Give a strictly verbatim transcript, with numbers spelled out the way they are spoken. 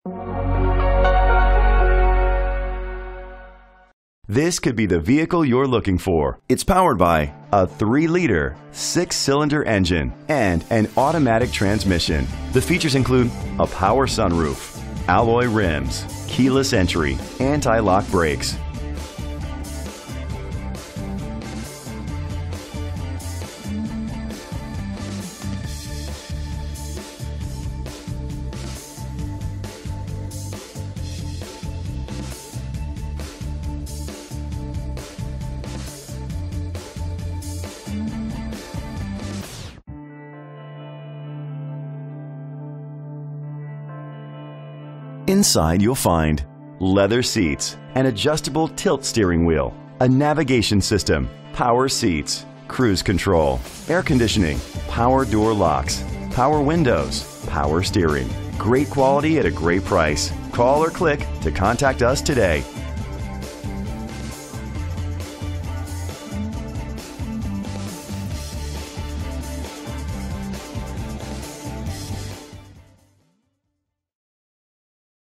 This could be the vehicle you're looking for. It's powered by a three liter, six cylinder engine and an automatic transmission. The features include a power sunroof, alloy rims, keyless entry, anti-lock brakes. Inside you'll find leather seats, an adjustable tilt steering wheel, a navigation system, power seats, cruise control, air conditioning, power door locks, power windows, power steering. Great quality at a great price. Call or click to contact us today.